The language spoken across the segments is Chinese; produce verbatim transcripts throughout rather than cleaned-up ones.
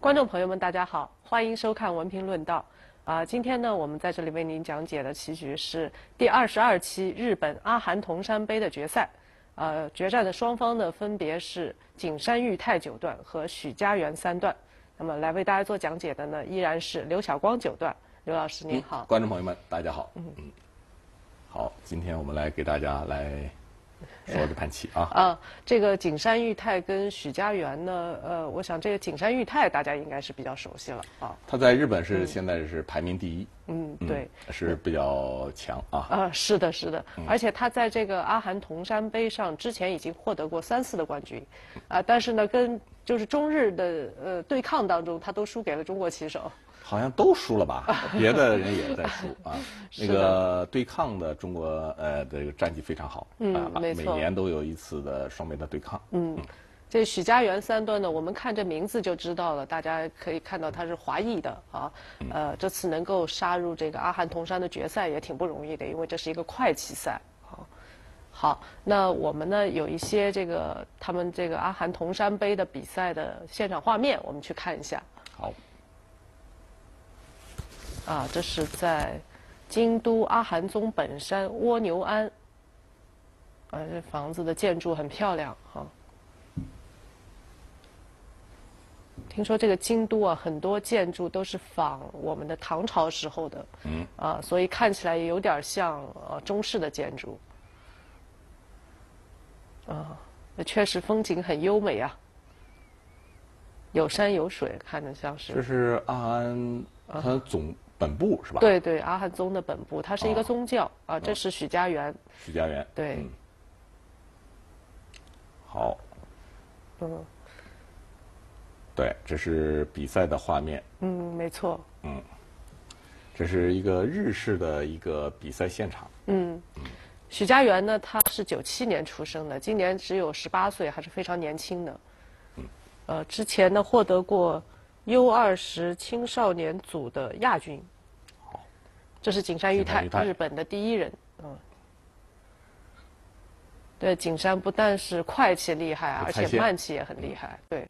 观众朋友们，大家好，欢迎收看文评论道。啊、今天呢，我们在这里为您讲解的棋局是第二十二期日本阿含铜山杯的决赛。呃，决战的双方呢，分别是景山裕太九段和许家元三段。那么，来为大家做讲解的呢，依然是刘晓光九段。刘老师您好， 嗯、观众朋友们，大家好。嗯嗯，好，今天我们来给大家来说这盘棋啊。 啊，这个景山裕太跟许家元呢，呃，我想这个景山裕太大家应该是比较熟悉了啊。 他在日本是、嗯、现在是排名第一。 嗯，对， 嗯、是比较强啊。 啊、呃，是的，是的，嗯、而且他在这个阿含铜山杯上之前已经获得过三次的冠军，啊、呃，但是呢，跟就是中日的呃对抗当中，他都输给了中国棋手。 好像都输了吧？别的人也在输啊。那个对抗的中国呃这个战绩非常好， 嗯， 啊、 没错， 每年都有一次的双杯的对抗。 嗯，这许家元三段呢，我们看这名字就知道了，大家可以看到他是华裔的啊。呃，这次能够杀入这个阿含铜山的决赛也挺不容易的，因为这是一个快棋赛。好，好，那我们呢有一些这个他们这个阿含铜山杯的比赛的现场画面，我们去看一下。 好。 啊，这是在京都阿含宗本山蜗牛庵。啊，这房子的建筑很漂亮哈。听说这个京都啊，很多建筑都是仿我们的唐朝时候的，嗯，啊，所以看起来也有点像呃中式的建筑。啊，确实风景很优美啊，有山有水，看着像是。 这是阿含它总。本部是吧？ 对对，阿含宗的本部，它是一个宗教、哦、啊。这是许家元。 许家元。 对。 嗯、好。 嗯。 对，这是比赛的画面。 嗯，没错。 嗯。这是一个日式的一个比赛现场。 嗯。嗯许家元呢，他是九七年出生的，今年只有十八岁，还是非常年轻的。嗯。呃，之前呢获得过。U 二十青少年组的亚军， 好， 这是景山裕太，日本的第一人。嗯，对，景山不但是快棋厉害，而且慢棋也很厉害。对。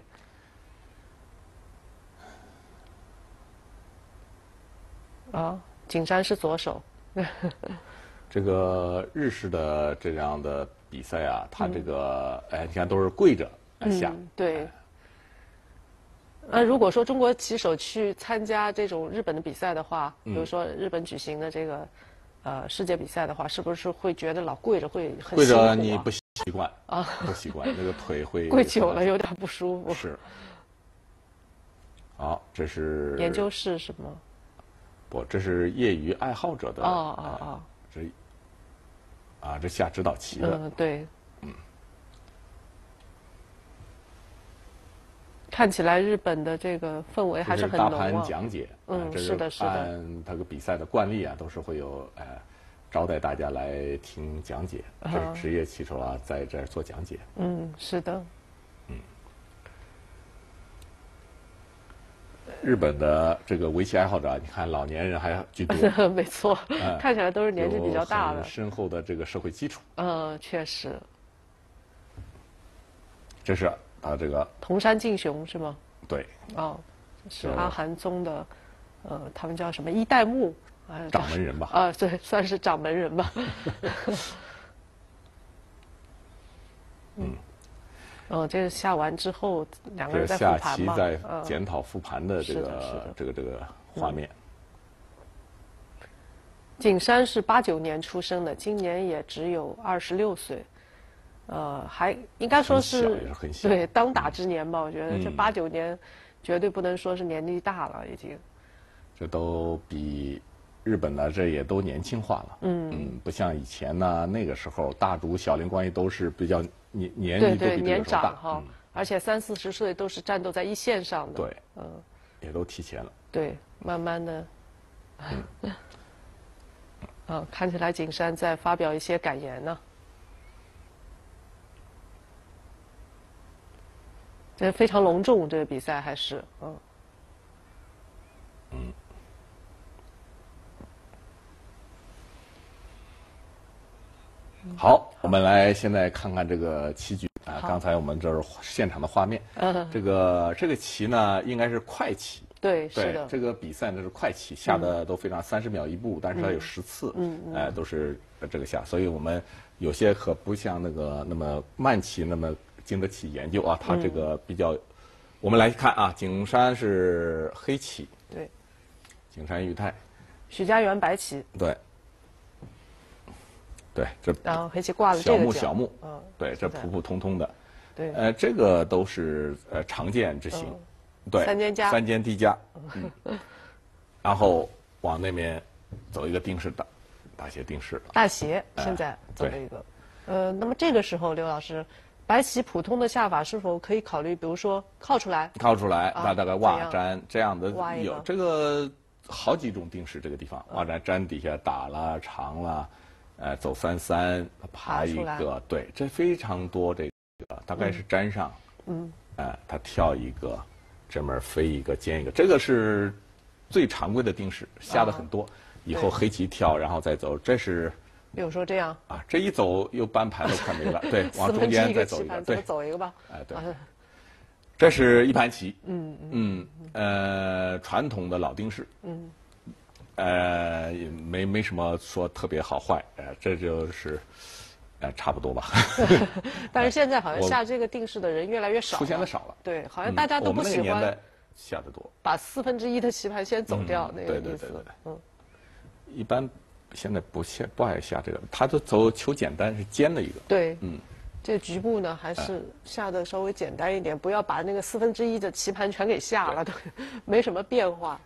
啊，景山是左手。 这个日式的这样的比赛啊，它这个、嗯、哎，你看都是跪着下。 嗯、对。哎呃，如果说中国棋手去参加这种日本的比赛的话，比如说日本举行的这个，呃，世界比赛的话，是不是会觉得老跪着会很辛苦、啊？ 跪着你不习惯啊，不习惯，那个腿会跪久了有点不舒服。 是。好，这是研究室是吗？ 不，这是业余爱好者的。 哦哦哦。 这啊，这下指导棋的。 嗯，对。嗯。看起来日本的这个氛围还是很浓啊。 大盘讲解， 嗯，是的，是的。 按他个比赛的惯例啊，都是会有呃招待大家来听讲解，这是职业棋手啊在这儿做讲解。 嗯，是的。 嗯。日本的这个围棋爱好者，你看老年人还居多。 没错，嗯、看起来都是年纪比较大的， 深厚的这个社会基础。 嗯，确实。 这是。啊，这个铜山敬雄是吗？ 对。 哦，是阿含宗的，呃，他们叫什么一代目？ 啊，掌门人吧？ 啊，对，算是掌门人吧。嗯。哦，这是下完之后，两个人在复盘嘛？ 下棋在检讨复盘的这个这个这个画面。 景山是八九年出生的，今年也只有二十六岁。呃，还应该说是对当打之年吧。我觉得这八九年，绝对不能说是年纪大了，已经。 这都比日本呢，这也都年轻化了。嗯嗯，不像以前呢，那个时候大竹小林关系都是比较年年纪都比年长哈，而且三四十岁都是战斗在一线上的。 对，嗯，也都提前了。 对，慢慢的。嗯。啊，看起来景山在发表一些感言呢。这非常隆重，这个比赛还是嗯。 嗯。 好，我们来现在看看这个棋局啊。刚才我们这是现场的画面，嗯，这个这个棋呢应该是快棋。 对，是的。 这个比赛呢是快棋，下的都非常三十秒一步，但是它有十次，嗯，哎，都是这个下，所以我们有些可不像那个那么慢棋那么经得起研究啊，它这个比较，我们来看啊，景山是黑棋， 对， 景山裕太， 许家元白棋， 对，对，这然后黑棋挂了这个小目小目， 嗯， 对，这普普通通的， 对， 呃，这个都是呃常见之形。对， 三间夹， 三间低夹，嗯，然后往那边走一个定式大大斜定式， 大斜现在走了一个，呃，那么这个时候刘老师，白棋普通的下法是否可以考虑，比如说靠出来， 靠出来，那大概挖粘这样的挖有这个好几种定式，这个地方挖粘粘底下打了长了，呃，走三三爬一个，对，这非常多，这个大概是粘上，嗯，呃，他跳一个。这门飞一个尖一个，这个是最常规的定式，下的很多。啊、以后黑棋跳，然后再走，这是。 比如说这样。 啊，这一走又半盘都快没了。对，往中间再走一个，对， 走一个吧。 哎，对。这是一盘棋。嗯嗯。呃，传统的老定式。嗯。呃，没没什么说特别好坏，呃，这就是。呃，差不多吧。 但是现在好像下这个定式的人越来越少， 出现的少了。 对，好像大家都不喜欢下的多， 把四分之一的棋盘先走掉那个意思。 对对对对对。嗯，一般现在不下不爱下这个，他都走求简单，是尖的一个。 对，嗯，这局部呢还是下的稍微简单一点，不要把那个四分之一的棋盘全给下了，都没什么变化。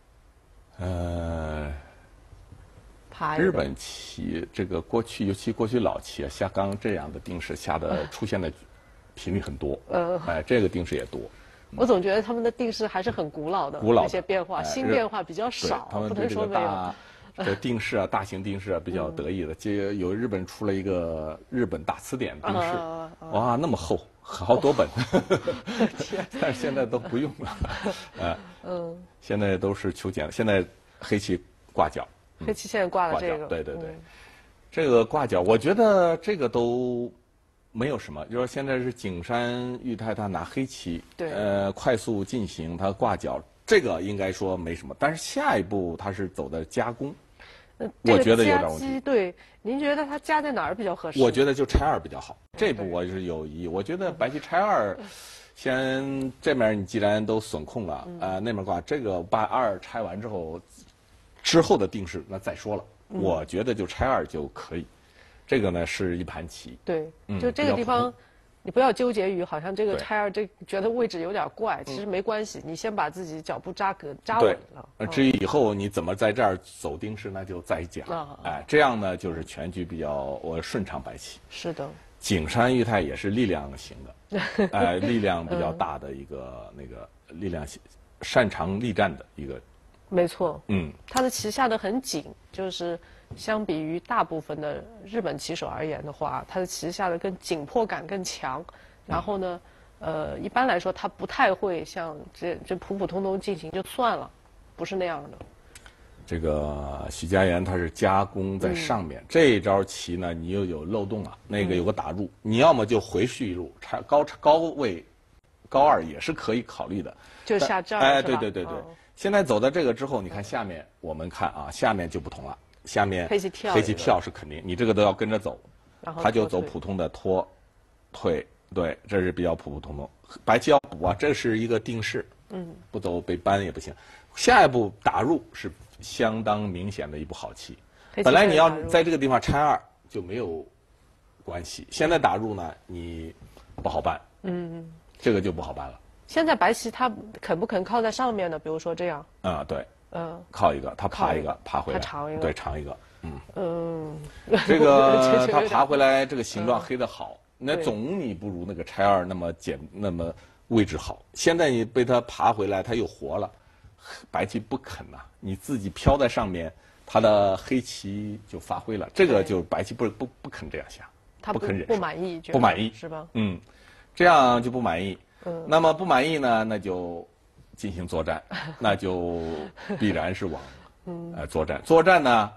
呃。日本棋这个过去，尤其过去老棋啊，下刚这样的定式下的出现的频率很多。呃，哎，这个定式也多。 我总觉得他们的定式还是很古老的， 古老这些变化，新变化比较少。 他们对这个大这定式啊，大型定式啊比较得意的。这有日本出了一个日本大词典定式，哇，那么厚，好多本。但是现在都不用了。呃，嗯，现在都是求简，现在黑棋挂角。 黑棋现在挂了这个， 对对对，嗯、这个挂角，我觉得这个都没有什么。就是说现在是景山裕太他拿黑棋， 对， 呃，快速进行他挂角，这个应该说没什么。但是下一步他是走的加工， 呃、 我觉得有点问题。 对，您觉得他加在哪儿比较合适？ 我觉得就拆二比较好。这步我是有疑义，我觉得白棋拆二，先这面你既然都损控了，嗯、呃，那面挂这个把二拆完之后。之后的定式那再说了，嗯、我觉得就拆二就可以。这个呢是一盘棋。 对，嗯、就这个地方，你不要纠结于好像这个拆二这觉得位置有点怪，其实没关系，你先把自己脚步扎格扎稳了。 对，至于以后你怎么在这儿走定式，那就再讲。啊、哎，这样呢就是全局比较我顺畅白棋。 是的。 景山裕太也是力量型的，哎，力量比较大的一个、嗯、那个力量擅长力战的一个。 没错， 嗯， 他的棋下得很紧，就是相比于大部分的日本棋手而言的话，他的棋下的更紧迫感更强。然后呢，呃，一般来说他不太会像这这普普通通进行就算了，不是那样的。 这个许家元他是加工在上面，嗯、这一招棋呢，你又有漏洞了，那个有个打入，嗯、你要么就回去一路，拆高高位，高二也是可以考虑的。 就下这儿， 哎，对对对对。哦现在走到这个之后，你看下面，我们看啊，下面就不同了。下面黑棋跳， 黑棋跳是肯定，你这个都要跟着走，他就走普通的拖、退，对，这是比较普普通通。白棋要补啊，这是一个定式，嗯，不走被扳也不行。下一步打入是相当明显的一步好棋。本来你要在这个地方拆二就没有关系，现在打入呢，你不好办，嗯，这个就不好办了。 现在白棋它肯不肯靠在上面呢？比如说这样。 啊、嗯，对。嗯。靠一个，他爬一个，爬回来。 他长一个。 对，长一个。嗯。 嗯。 这个他爬回来，这个形状黑的好，嗯、那总你不如那个拆二那么简那么位置好。现在你被他爬回来，他又活了，白棋不肯呐、啊，你自己飘在上面，他的黑棋就发挥了。这个就白棋不不不肯这样下， 他不肯忍， 不满意， 不满意是吧？ 嗯，这样就不满意。嗯，那么不满意呢，那就进行作战，那就必然是往，嗯，呃，作战。作战呢，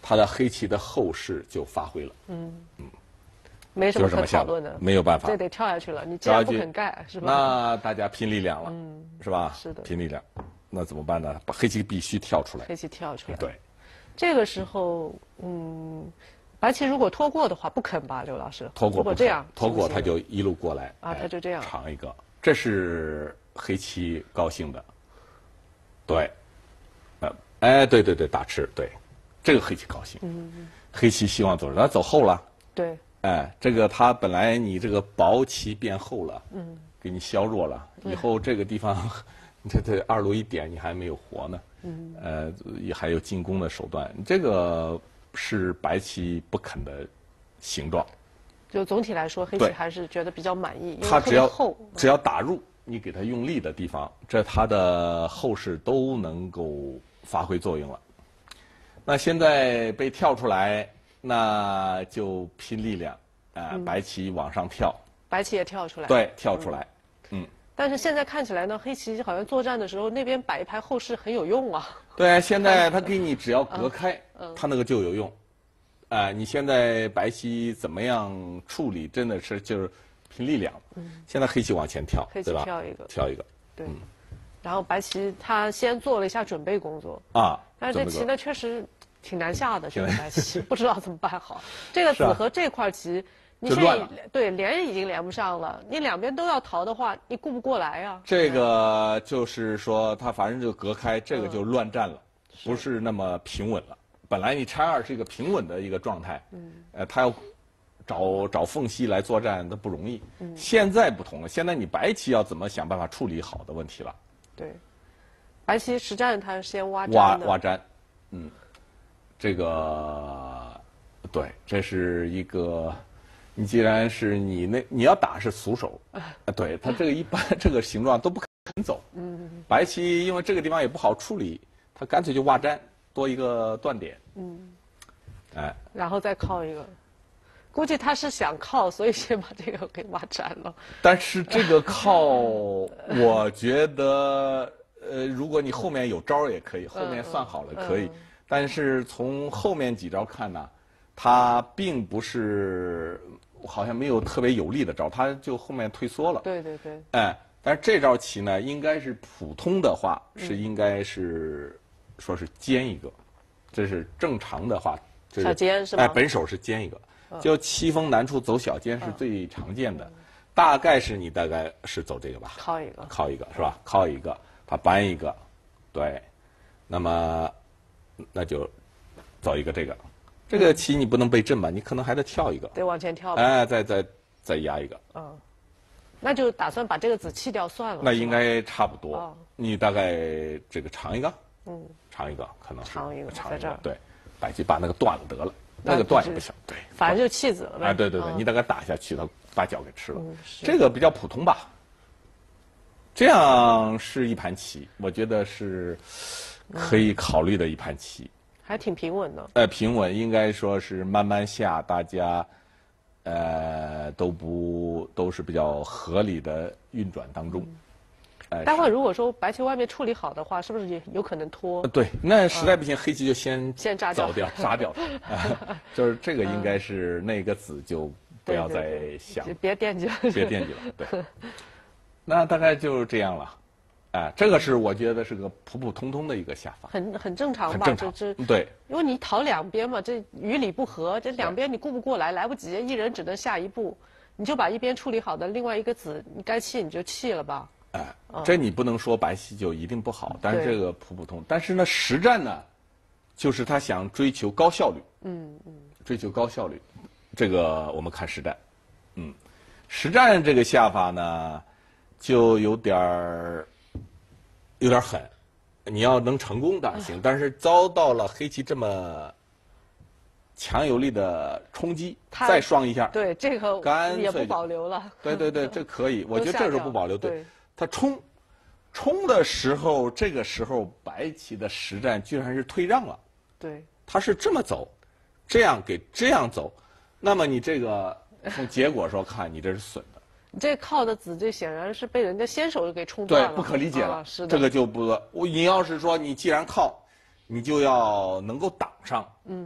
他的黑棋的后势就发挥了。 嗯嗯，没什么可讨论的， 没有办法， 这得跳下去了。你既然不肯盖，是吧？ 那大家拼力量了， 嗯， 是吧？ 是的， 拼力量，那怎么办呢？把黑棋必须跳出来。 黑棋跳出来。 对， 这个时候，嗯，白棋如果拖过的话，不肯吧，刘老师？ 拖过， 如果这样， 拖过他就一路过来啊，他就这样长一个，这是黑棋高兴的。对，呃，哎，对对对，打吃，对，这个黑棋高兴。嗯，黑棋希望走，他走后了。 对。 哎，这个他本来你这个薄棋变厚了，嗯，给你削弱了，以后这个地方，这这二路一点你还没有活呢，嗯，呃，也还有进攻的手段，这个是白棋不肯的形状。 就总体来说，黑棋还是觉得比较满意，因为它只要厚， 只要打入你给它用力的地方，这它的后势都能够发挥作用了。那现在被跳出来。那就拼力量，啊、呃嗯，白棋往上跳， 白棋也跳出来， 对，跳出来，嗯。嗯但是现在看起来呢，黑棋好像作战的时候那边摆一排后势很有用啊。 对，现在他给你只要隔开，嗯、他那个就有用。啊、呃，你现在白棋怎么样处理，真的是就是拼力量。嗯。现在黑棋往前跳， 黑棋跳一个， 跳一个， 对。嗯、然后白棋他先做了一下准备工作啊， 但是这棋呢确实。挺难下的，这个白棋不知道怎么办好。这个子和这块棋，你现在对连已经连不上了，你两边都要逃的话，你顾不过来呀。 这个就是说，他反正就隔开，这个就乱战了，不是那么平稳了。本来你拆二是一个平稳的一个状态，嗯，呃，他要找找缝隙来作战，那不容易。嗯，现在不同了，现在你白棋要怎么想办法处理好的问题了。 对，白棋实战他先挖挖挖粘，嗯。这个，对，这是一个，你既然是你那你要打是俗手，啊，对他这个一般这个形状都不肯走。嗯。白棋因为这个地方也不好处理，他干脆就挖粘，多一个断点。嗯。哎。 然后再靠一个，估计他是想靠，所以先把这个给挖粘了。 但是这个靠，我觉得，呃，如果你后面有招也可以，后面算好了可以。嗯嗯但是从后面几招看呢，他并不是好像没有特别有力的招，他就后面退缩了。 对对对。 哎，但是这招棋呢，应该是普通的话是应该是、嗯、说是尖一个，这是正常的话。 小尖是吧？ 哎，本手是尖一个，就七锋难处走小尖是最常见的，嗯、大概是你大概是走这个吧？ 靠一个， 靠一个是吧？靠一个，他搬一个，对，那么。那就走一个这个，这个棋你不能被震吧？你可能还得跳一个， 得往前跳吧。 哎，再再再压一个。 嗯，那就打算把这个子弃掉算了。 那应该差不多。哦、你大概这个长一个，嗯，长一个可能是长一个， 长一个对，白棋把那个断了得了，那个断也不行，对， 反正就弃子了呗。 哎，对对对，你大概打下去，他把角给吃了，这个比较普通吧。这样是一盘棋，我觉得是。可以考虑的一盘棋， 还挺平稳的。 呃，平稳应该说是慢慢下，大家，呃，都不都是比较合理的运转当中。 嗯、呃，待会儿如果说白棋外面处理好的话，是不是也有可能拖？ 对，那实在不行，嗯、黑棋就先先炸掉，掉杀掉。就是这个应该是那个子就不要再想， 对对对别惦记了， 别惦记了。对，那大概就是这样了。哎，这个是我觉得是个普普通通的一个下法， 很很正常吧？ 很正常， 这对。 因为你讨两边嘛，这与理不合，这两边你顾不过来，来不及，一人只能下一步，你就把一边处理好的，另外一个子你该弃你就弃了吧。 哎，嗯、这你不能说白棋就一定不好，但是这个普普通。但是呢，实战呢，就是他想追求高效率，嗯嗯，追求高效率，这个我们看实战，嗯，实战这个下法呢，就有点儿。有点狠，你要能成功当然行，但是遭到了黑棋这么强有力的冲击，再双一下， 对这个干脆也不保留了。 对对对，这可以，我觉得这时候不保留。对，他冲冲的时候，这个时候白棋的实战居然是退让了。 对， 他是这么走，这样给这样走，那么你这个从结果说看，你这是损的。 你这靠的子，这显然是被人家先手给冲断了， 对，不可理解了。 啊、是的， 这个就不，我你要是说你既然靠，你就要能够挡上，嗯，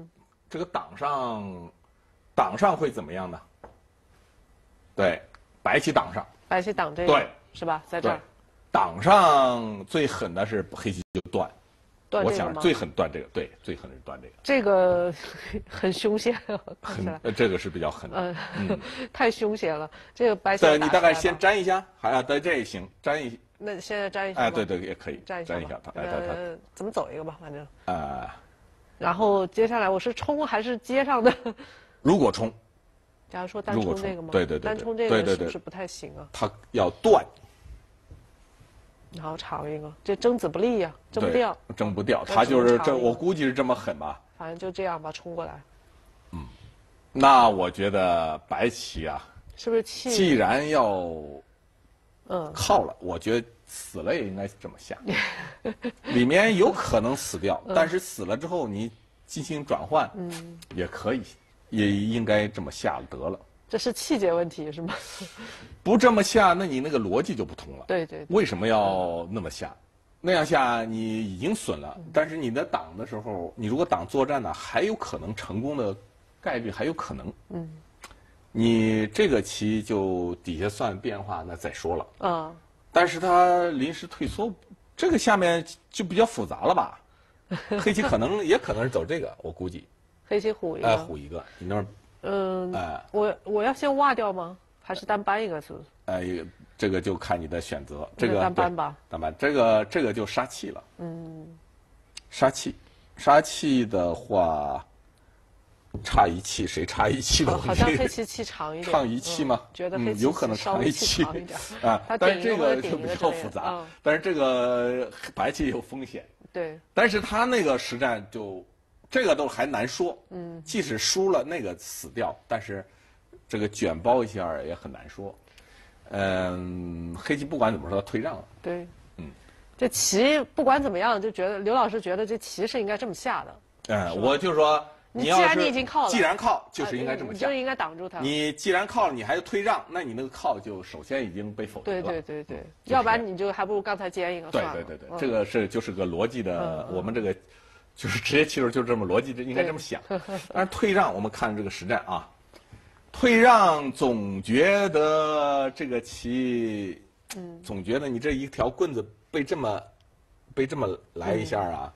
这个挡上，挡上会怎么样呢？对，白棋挡上。 白棋挡这个。对。是吧？在这儿。 挡上最狠的是黑棋就断。 断这个吗？ 我想最狠断这个，对，最狠是断这个。 这个很凶险， 很，这个是比较狠的。 嗯，太凶险了。这个白棋。 对，你大概先粘一下，好呀，对，这也行，粘一。 那现在粘一下。 哎，对对，也可以粘一下。 粘一下，它，哎，它它。 怎么走一个吧，反正。 啊。 然后接下来我是冲还是接上的？ 如果冲。 假如说单冲这个吗？ 对对对， 单冲这个是不是不太行啊？ 它要断， 然后长一个，这争子不利呀，争不掉。 争不掉，它就是这，我估计是这么狠吧。 反正就这样吧，冲过来。 嗯，那我觉得白棋啊， 是不是气？ 既然要， 嗯， 靠了，我觉得死了也应该这么下，里面有可能死掉，但是死了之后你进行转换，嗯，也可以。也应该这么下得了， 这是气节问题是吗？ 不这么下，那你那个逻辑就不通了。 对对。 为什么要那么下？那样下你已经损了，但是你的挡的时候，你如果挡作战呢，还有可能成功的概率还有可能。嗯。你这个棋就底下算变化，那再说了。啊。但是它临时退缩，这个下面就比较复杂了吧？黑棋可能也可能是走这个，我估计。 黑棋虎一个， 哎，虎一个，你那儿， 嗯，哎，我我要先挖掉吗？还是单搬一个？是不是？ 哎，这个就看你的选择。这个单搬吧， 单搬，这个这个就杀气了。嗯，杀气，杀气的话，差一气，谁差一气的问题？ 好像黑棋气长一点。 唱一气吗？ 觉得黑棋有可能长一气啊， 但是这个就比较复杂。但是这个白棋有风险。 对。 但是他那个实战就。这个都还难说，嗯，即使输了那个死掉，但是这个卷包一下也很难说。嗯，黑棋不管怎么说，他退让了。 对，嗯，这棋不管怎么样，就觉得刘老师觉得这棋是应该这么下的。 嗯，我就说， 你既然你已经靠了， 既然靠就是应该这么下， 就应该挡住他。 你既然靠了，你还退让，那你那个靠就首先已经被否定了。 对对对对，要不然你就还不如刚才尖一个算了。 对对对对，这个是就是个逻辑的，我们这个。就是职业棋手就这么逻辑，应该这么想。但是退让，我们看这个实战啊，退让总觉得这个棋，嗯，总觉得你这一条棍子被这么，被这么来一下啊，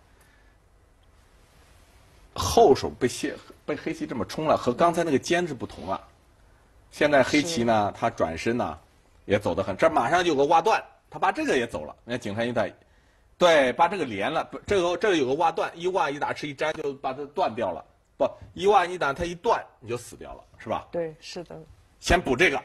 嗯、后手被卸被黑棋这么冲了，和刚才那个尖是不同了。现在黑棋呢，他转身呢，也走得很，这马上就有个挖断，他把这个也走了。那景山一带。对，把这个连了，这个这个有个挖断，一挖一打吃一粘就把它断掉了。不，一挖一打它一断你就死掉了，是吧？ 对，是的。 先补这个。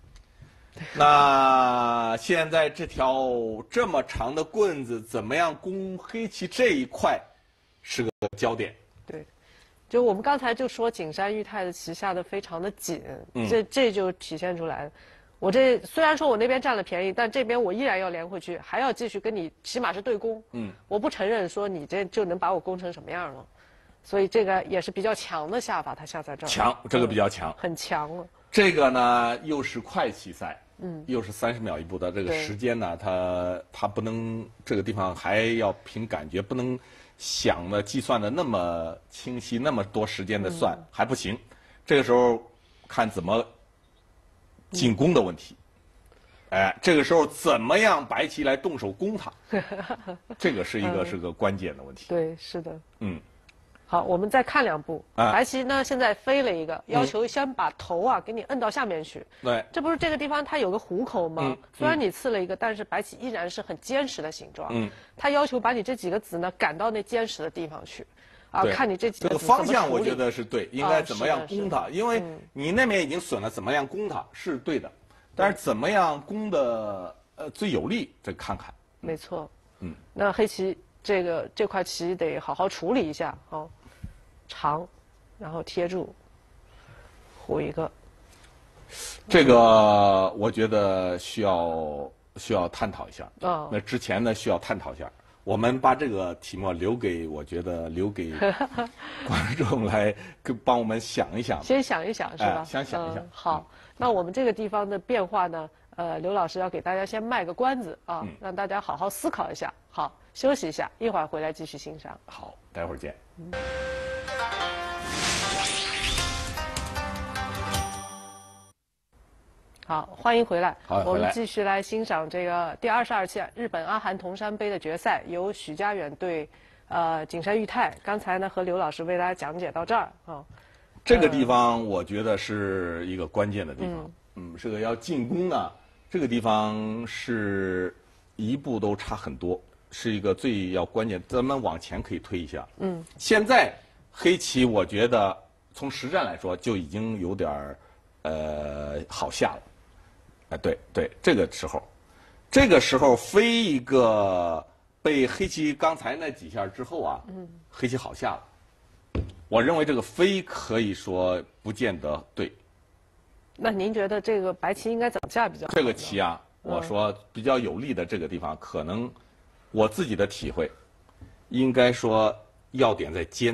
那现在这条这么长的棍子怎么样攻黑棋这一块，是个焦点。 对，就我们刚才就说景山裕太的棋下的非常的紧，嗯、这这就体现出来。我这虽然说我那边占了便宜，但这边我依然要连回去，还要继续跟你，起码是对攻。嗯，我不承认说你这就能把我攻成什么样了，所以这个也是比较强的下法，它下在这儿。 强，这个比较强。 很强了。 这个呢，又是快棋赛，嗯，又是三十秒一步的这个时间呢，它它不能这个地方还要凭感觉，不能想的计算的那么清晰，那么多时间的算、嗯、还不行。这个时候看怎么。进攻的问题，哎，这个时候怎么样白棋来动手攻它？这个是一个、嗯、是个关键的问题。 对，是的。嗯，好，我们再看两步。 啊、 白棋呢，现在飞了一个，要求先把头啊给你摁到下面去。 对， 这不是这个地方它有个虎口吗？嗯、虽然你刺了一个，但是白棋依然是很坚实的形状。嗯，它要求把你这几个子呢赶到那坚实的地方去。啊，看你这几个这个方向，我觉得是对，应该怎么样攻它？因为你那边已经损了，怎么样攻它是对的，但是怎么样攻的呃最有利，这看看。 没错，嗯，那黑棋这个这块棋得好好处理一下哦，长，然后贴住，虎一个。 这个我觉得需要需要探讨一下。哦，那之前呢需要探讨一下。我们把这个题目留给，我觉得留给观众来跟帮我们想一想。 先想一想是吧？ 哎、先想一想。 嗯、好，那我们这个地方的变化呢，呃，刘老师要给大家先卖个关子啊，嗯、让大家好好思考一下。好，休息一下，一会儿回来继续欣赏。 好，待会儿见。嗯好，欢迎回来。 好， 我们继续来欣赏这个第二十二期日本阿含铜山杯的决赛，由许家远对呃景山裕太。刚才呢和刘老师为大家讲解到这儿啊、哦。 这个地方我觉得是一个关键的地方。嗯，嗯这个要进攻呢，这个地方是一步都差很多，是一个最要关键。咱们往前可以推一下。嗯，现在黑棋我觉得从实战来说就已经有点儿呃好下了。哎，对对，这个时候，这个时候飞一个被黑棋刚才那几下之后啊，嗯，黑棋好下了。我认为这个飞可以说不见得对。 那您觉得这个白棋应该怎么下比较好？ 这个棋啊，嗯、我说比较有利的这个地方，可能我自己的体会，应该说要点在尖。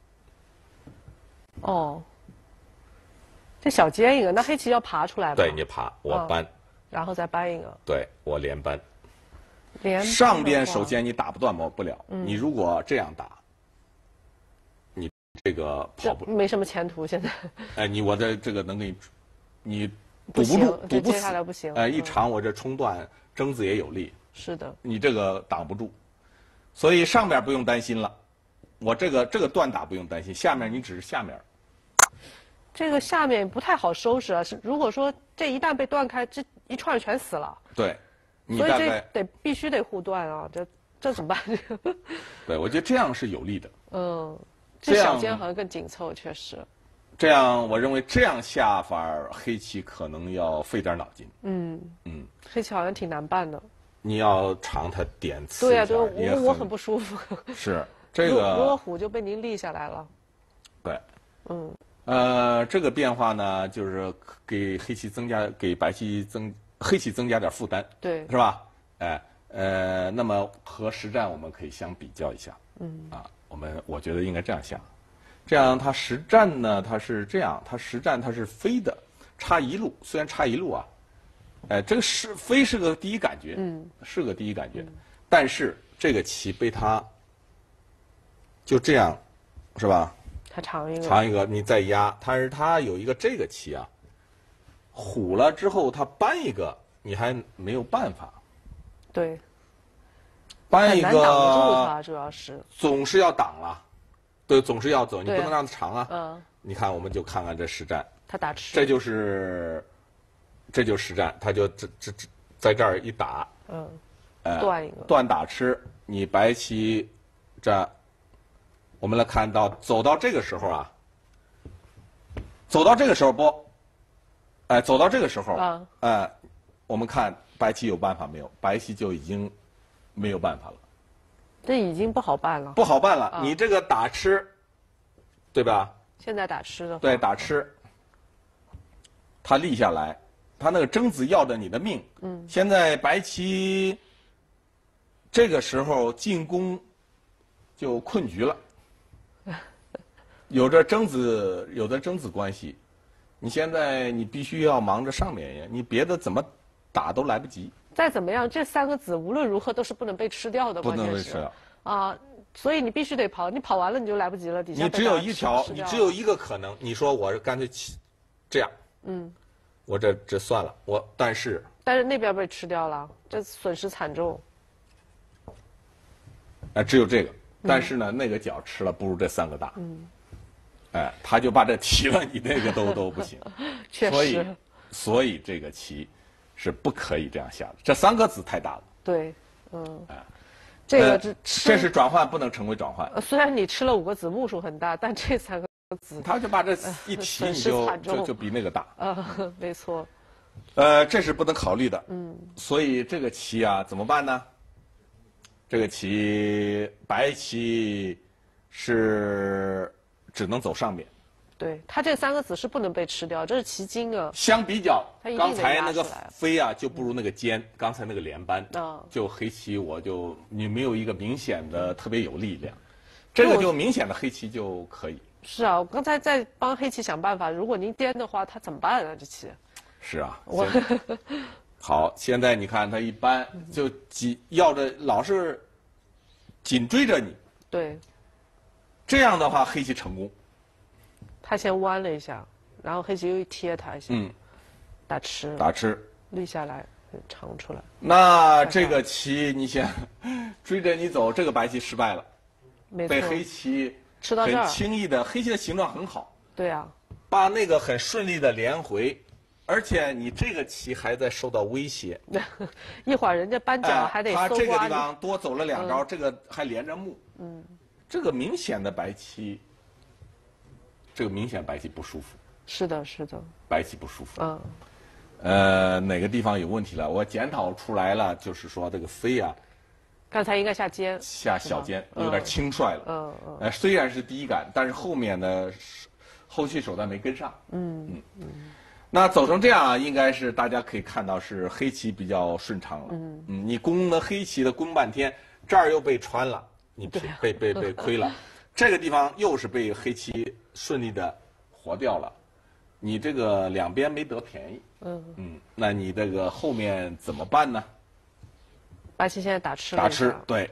哦。这小尖一个，那黑棋要爬出来吗？ 对，你爬，我搬、嗯， 然后再搬一个。 对，我连搬。 连上边首先你打不断不了、嗯，你如果这样打，你这个跑不没什么前途。现在， 哎，你我这这个能给你，你堵不住，堵不死。 接下来不行。 哎，一长我这冲断争子也有力。 是的。 你这个挡不住，所以上面不用担心了。我这个这个断打不用担心，下面你只是下面。 这个下面不太好收拾啊！是如果说这一旦被断开，这一串全死了。 对， 所以这得必须得护断啊！这这怎么办？ 对，我觉得这样是有利的。 嗯，这小尖好像更紧凑，确实。 这样，我认为这样下法，黑棋可能要费点脑筋。 嗯嗯，黑棋好像挺难办的。 你要长它点刺对呀、啊，对，我我很不舒服。 是这个。 如果虎就被您立下来了。 对。 嗯。 呃，这个变化呢，就是给黑棋增加，给白棋增黑棋增加点负担， 对， 是吧？哎，呃，那么和实战我们可以相比较一下，嗯，啊，我们我觉得应该这样下，这样它实战呢，它是这样，它实战它是飞的，差一路，虽然差一路啊，哎，这个是飞是个第一感觉，嗯，是个第一感觉，嗯、但是这个棋被它就这样，是吧？ 它长一个， 长一个，你再压，但是它有一个这个棋啊，虎了之后它搬一个，你还没有办法。 对。 搬一个， 很难挡得住它，主要是。 总是要挡了，对，总是要走，你不能让它长啊。 嗯。 你看，我们就看看这实战。 它打吃。 这就是，这就实战，它就这这这在这儿一打。 嗯。 呃， 断一个。 断打吃，你白棋这。我们来看到走到这个时候啊，走到这个时候不，哎，走到这个时候，啊，哎，我们看白棋有办法没有？白棋就已经没有办法了。 这已经不好办了。 不好办了，啊、你这个打吃，对吧？ 现在打吃的话。 对，打吃，他立下来，他那个争子要着你的命。嗯。现在白棋这个时候进攻就困局了。有着争子，有着争子关系，你现在你必须要忙着上面呀，你别的怎么打都来不及。 再怎么样，这三个子无论如何都是不能被吃掉的， 不能被吃掉啊！所以你必须得跑，你跑完了你就来不及了。底下你只有一条，你只有一个可能。你说我干脆这样，嗯，我这这算了，我但是但是那边被吃掉了，这损失惨重。 哎，只有这个，但是呢，嗯、那个角吃了不如这三个大。嗯。哎，他就把这提了，你那个都都不行， 确实。 所以，所以这个棋是不可以这样下的。这三个子太大了。 对，嗯。哎，这个这、呃、 这是转换，不能成为转换。 呃、虽然你吃了五个子，目数很大，但这三个子， 他就把这一提，你就、呃、就就比那个大。 呃，没错。 呃，这是不能考虑的。嗯。所以这个棋啊，怎么办呢？这个棋，白棋是。只能走上面， 对，它这三个子是不能被吃掉，这是棋筋啊。 相比较，刚才那个飞啊，就不如那个尖，嗯、刚才那个连扳，啊、就黑棋我就你没有一个明显的特别有力量，这个就明显的黑棋就可以。 是啊，我刚才在帮黑棋想办法，如果您颠的话，他怎么办啊？这棋。 是啊，我好，现在你看他一扳就紧要着老是紧追着你。 对。 这样的话，黑棋成功。 他先弯了一下，然后黑棋又贴他一下。嗯。 打吃， 打吃， 立下来，长出来。 那这个棋，你想追着你走，这个白棋失败了， 没错， 被黑棋吃到这儿， 很轻易的，黑棋的形状很好， 对啊， 把那个很顺利的连回，而且你这个棋还在受到威胁。 一会儿人家扳脚还得搜刮、 哎、他这个地方多走了两招，嗯、这个还连着目， 嗯， 这个明显的白棋，这个明显白棋不舒服。 是的，是的， 白棋不舒服。 嗯， 呃，哪个地方有问题了？我检讨出来了，就是说这个飞啊， 刚才应该下尖， 下小尖，有点轻率了。 嗯嗯。 呃，虽然是第一杆，但是后面的后续手段没跟上。 嗯嗯嗯。 那走成这样啊，应该是大家可以看到是黑棋比较顺畅了。嗯嗯，你攻了黑棋的攻半天，这儿又被穿了，你被被被被亏了，这个地方又是被黑棋顺利的活掉了。你这个两边没得便宜，嗯嗯，那你这个后面怎么办呢？ 白棋现在打吃了， 打吃对，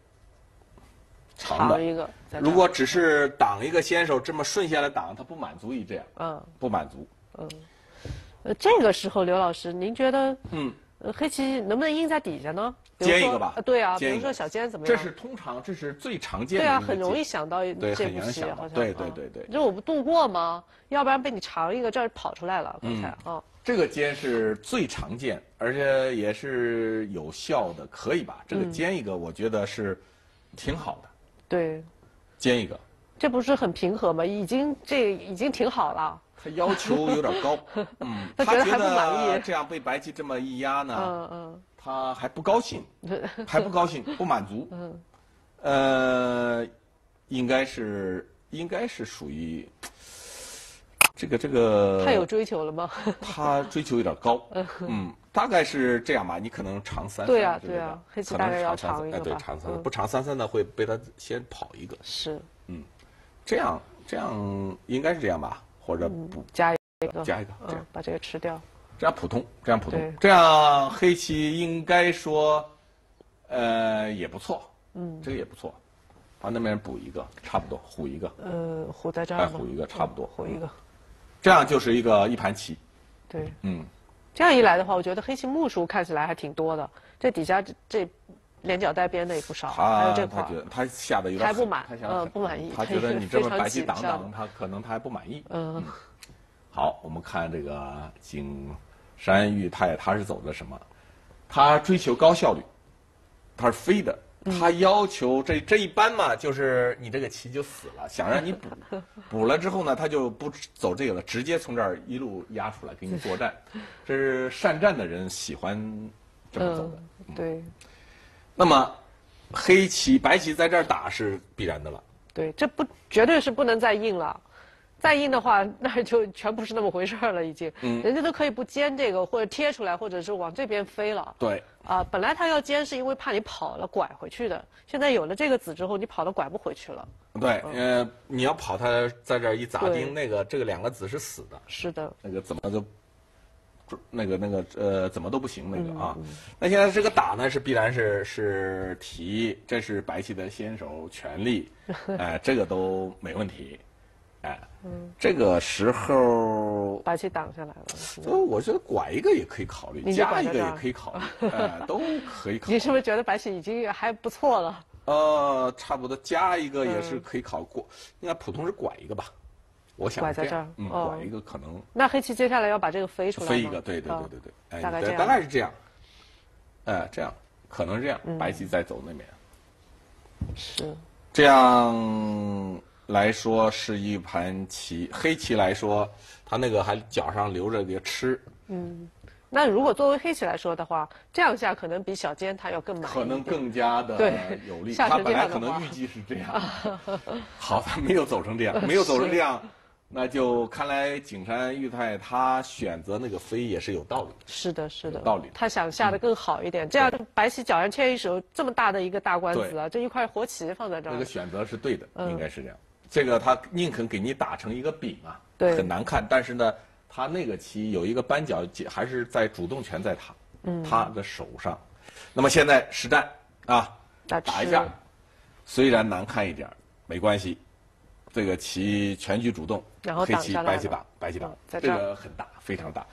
长的一个。 如果只是挡一个先手这么顺下来挡，他不满足于这样，嗯，不满足， 嗯，呃，这个时候刘老师，您觉得，嗯，呃，黑棋能不能印在底下呢？ 尖一个吧， 呃、对啊，比如说小尖怎么样？ 这是通常，这是最常见的。 对啊，很容易想到对， 这步棋，好像对对对对。 就我不度过吗？要不然被你长一个，这儿跑出来了，刚才啊、嗯。 这个尖是最常见，而且也是有效的，可以吧？这个尖一个，我觉得是挺好的。 对， 尖一个。 这不是很平和吗？已经这已经挺好了。 他要求有点高，嗯， 他觉得还不满意。 这样被白棋这么一压呢， 嗯嗯。 他还不高兴，还不高兴，不满足。嗯，呃，应该是应该是属于这个这个。 太有追求了吗？ 他追求有点高，嗯，大概是这样吧。你可能长三三， 对啊对啊，黑棋大概要长一个吧。 对，长三三，不长三三的会被他先跑一个。 是， 嗯，这样这样应该是这样吧，或者不加一个， 加一个， 嗯，把这个吃掉。 这样普通，这样普通，这样黑棋应该说，呃，也不错，嗯，这个也不错，把那边补一个，差不多，虎一个， 呃，虎在这儿， 哎，虎一个，差不多， 虎一个， 这样就是一个一盘棋， 对， 嗯， 这样一来的话，我觉得黑棋目数看起来还挺多的，这底下这这连角带边的也不少，还有这块， 他觉得他下的有点还不满，嗯，不满意， 他觉得你这么白棋挡挡，他可能他还不满意，嗯，好，我们看这个景山裕太他是走的什么？他追求高效率，他是飞的，他要求这这一般嘛，就是你这个棋就死了，想让你补，补了之后呢，他就不走这个了，直接从这儿一路压出来给你作战，这是善战的人喜欢这么走的。 嗯、对。 那么，黑棋白棋在这儿打是必然的了。 对，这不绝对是不能再硬了。再硬的话，那就全不是那么回事了，已经。嗯，人家都可以不尖这个，或者贴出来，或者是往这边飞了。 对。 啊，本来他要尖是因为怕你跑了拐回去的，现在有了这个子之后，你跑了拐不回去了。 对，嗯、呃，你要跑，他在这儿一砸钉，那个这个两个子是死的。 是的。 那个怎么就，那个那个呃，怎么都不行那个啊。嗯嗯、那现在这个打呢，是必然是是提，这是白棋的先手权利，哎、呃，这个都没问题。哎，嗯，这个时候白棋挡下来了。 呃，我觉得拐一个也可以考虑，加一个也可以考虑，呃，都可以考虑。 你是不是觉得白棋已经还不错了？ 呃，差不多加一个也是可以考过，应该普通是拐一个吧？我想拐在这儿， 嗯，拐一个可能。 那黑棋接下来要把这个飞出来。 飞一个，对对对对对，哎， 大概这样， 大概是这样。哎，这样可能这样，白棋再走那边。 是。 这样。来说是一盘棋，黑棋来说，他那个还脚上留着个吃。 嗯，那如果作为黑棋来说的话，这样下可能比小尖他要更满意， 可能更加的有利。他本来可能预计是这样，好，他没有走成这样，没有走成这样，那就看来景山裕太他选择那个飞也是有道理。 是的，是的， 有道理。 他想下的更好一点，嗯、这样白棋脚上牵一手这么大的一个大官子啊，这一块活棋放在这儿， 那个选择是对的，嗯、应该是这样。这个他宁肯给你打成一个饼啊， 对， 很难看。但是呢，他那个棋有一个扳脚，还是在主动权在他，嗯，他的手上。那么现在实战啊， 打打一下，虽然难看一点，没关系。这个棋全局主动， 然后黑棋白棋挡，白棋挡， 嗯、 这个很大，非常大。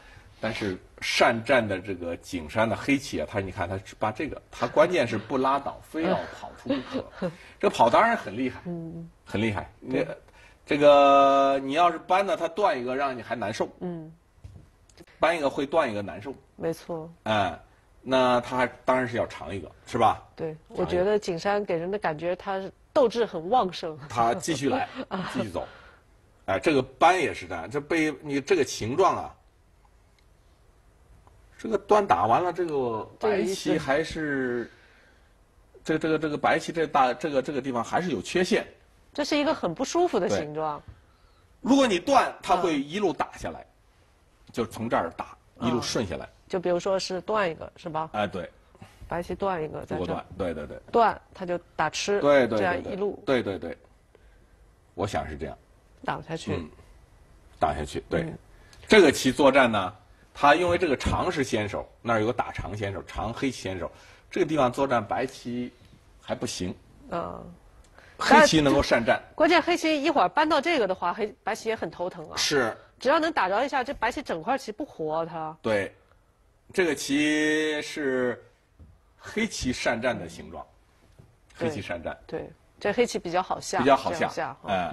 但是善战的这个景山的黑棋啊，他你看他把这个，他关键是不拉倒，非要跑出不可。这跑当然很厉害，嗯，很厉害。这这个你要是搬呢，他断一个让你还难受，嗯，搬一个会断一个难受。 没错。 哎，那他还当然是要长一个，是吧？ 对，我觉得景山给人的感觉他斗志很旺盛。 他继续来，继续走。哎，这个搬也是这样，这被你这个形状啊。这个断打完了，这个白棋还是，这个这个这个白棋这大这个这个地方还是有缺陷， 这是一个很不舒服的形状。 如果你断，它会一路打下来，嗯、就从这儿打一路顺下来。 就比如说是断一个，是吧？ 哎，对， 白棋断一个，在这断，对对对， 断它就打吃， 对对， 这样一路， 对对对，我想是这样， 挡下去， 嗯，挡下去，对，嗯、这个棋作战呢。他因为这个长是先手，那儿有个打长先手，长黑棋先手，这个地方作战白棋还不行。嗯，黑棋能够善战。 关键黑棋一会儿搬到这个的话，黑白棋也很头疼啊。 是。 只要能打着一下，这白棋整块棋不活它。 对，这个棋是黑棋善战的形状，黑棋善战。 对，这黑棋比较好下。 比较好下。 下哎。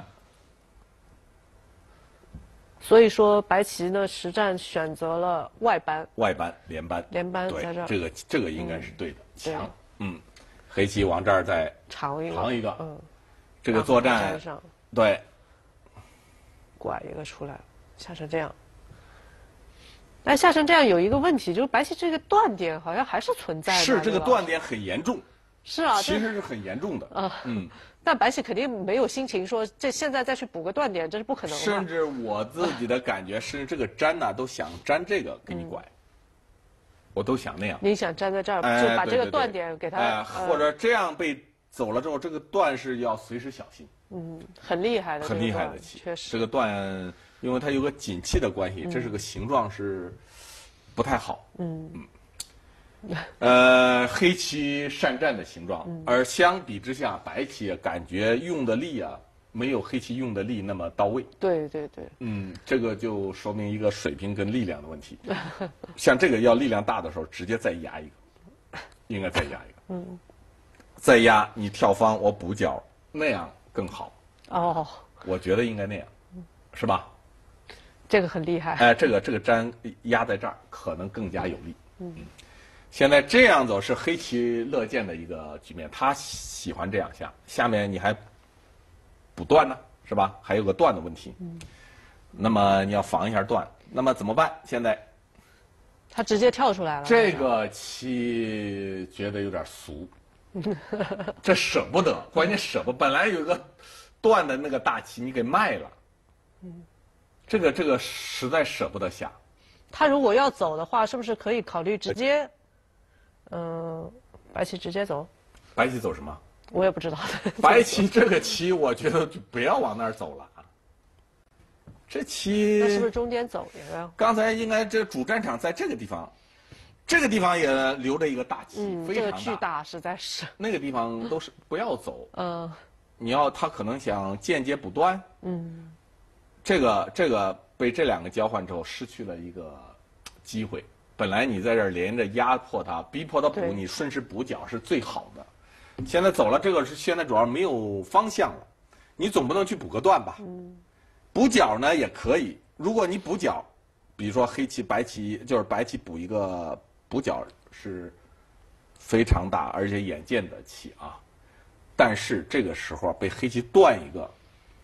所以说，白棋呢实战选择了外搬， 外搬连搬， 连搬在这儿， 这个这个应该是对的，强，嗯，黑棋往这儿再长一个， 长一个，嗯，这个作战，对， 拐一个出来，下成这样。但下成这样有一个问题，就是白棋这个断点好像还是存在的， 是这个断点很严重， 是啊， 其实是很严重的，啊，嗯。 但白棋肯定没有心情说这现在再去补个断点，这是不可能的。 甚至我自己的感觉，甚至这个粘呢、啊，都想粘这个给你拐，嗯、我都想那样。 你想粘在这儿， 哎、 就把这个断点给它， 哎呃、或者这样被走了之后，这个断是要随时小心。 嗯，很厉害的， 很厉害的棋， 确实。 这个断，因为它有个紧气的关系，嗯、这是个形状是不太好。嗯嗯。呃，黑棋善战的形状，嗯、而相比之下，白棋感觉用的力啊，没有黑棋用的力那么到位。 对对对。 嗯，这个就说明一个水平跟力量的问题。像这个要力量大的时候，直接再压一个，应该再压一个。嗯。再压你跳方，我补角，那样更好。哦。我觉得应该那样，是吧？ 这个很厉害。 哎，这个这个粘压在这儿，可能更加有力。嗯。现在这样走是黑棋乐见的一个局面，他喜欢这样下。下面你还补断呢，是吧？还有个断的问题。嗯。那么你要防一下断，那么怎么办？现在他直接跳出来了。 这个棋觉得有点俗，这舍不得，关键舍不。本来有个断的那个大棋，你给卖了。嗯。这个这个实在舍不得下。 他如果要走的话，是不是可以考虑直接？嗯、呃，白棋直接走。 白棋走什么？ 我也不知道。 白棋这个棋，我觉得就不要往那儿走了。这棋那是不是中间走一个？ 刚才应该这主战场在这个地方，这个地方也留着一个大棋， 嗯、 非常大， 这个巨大，实在是。 那个地方都是不要走。嗯、呃。你要他可能想间接补断。嗯。这个这个被这两个交换之后，失去了一个机会。本来你在这儿连着压迫他，逼迫他补，你顺势补角是最好的。现在走了，这个是现在主要没有方向了，你总不能去补个断吧？嗯。补角呢也可以，如果你补角，比如说黑棋、白棋，就是白棋补一个补角是非常大而且眼见的棋啊。但是这个时候被黑棋断一个，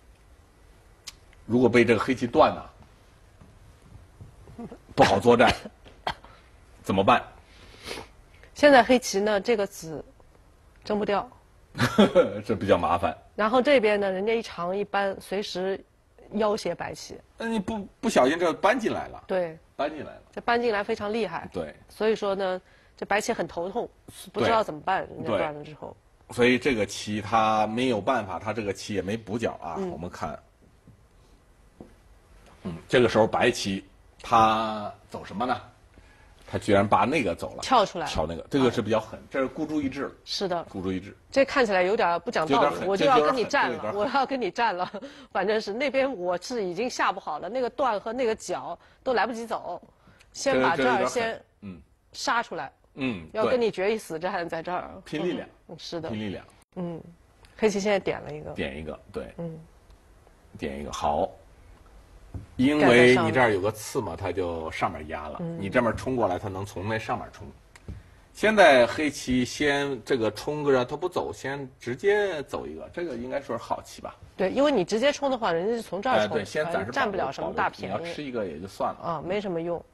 如果被这个黑棋断呢，不好作战。怎么办？ 现在黑棋呢，这个子争不掉， 这比较麻烦。 然后这边呢，人家一长一搬，随时要挟白棋。 那你不不小心这搬进来了。 对， 搬进来了。 这搬进来非常厉害。 对。 所以说呢，这白棋很头痛，不知道怎么办。人家断了之后。 所以这个棋他没有办法，他这个棋也没补角啊。嗯、我们看，嗯，这个时候白棋他走什么呢？他居然把那个走了， 跳出来， 跳那个，这个是比较狠，这是孤注一掷了。 是的， 孤注一掷。 这看起来有点不讲道理，我就要跟你战了，我要跟你战了。反正是那边我是已经下不好了，那个断和那个角都来不及走， 先把这儿先嗯杀出来， 嗯， 要跟你决一死战，在这儿拼力量， 嗯，是的， 拼力量， 嗯，黑棋现在点了一个， 点一个，对， 嗯， 点一个好，因为你这儿有个刺嘛，它就上面压了， 嗯、 你这面冲过来，它能从那上面冲。现在黑棋先这个冲个它不走，先直接走一个，这个应该说是好棋吧？ 对，因为你直接冲的话，人家是从这儿冲， 对，先暂时占不了什么大便宜。 你要吃一个也就算了啊，没什么用。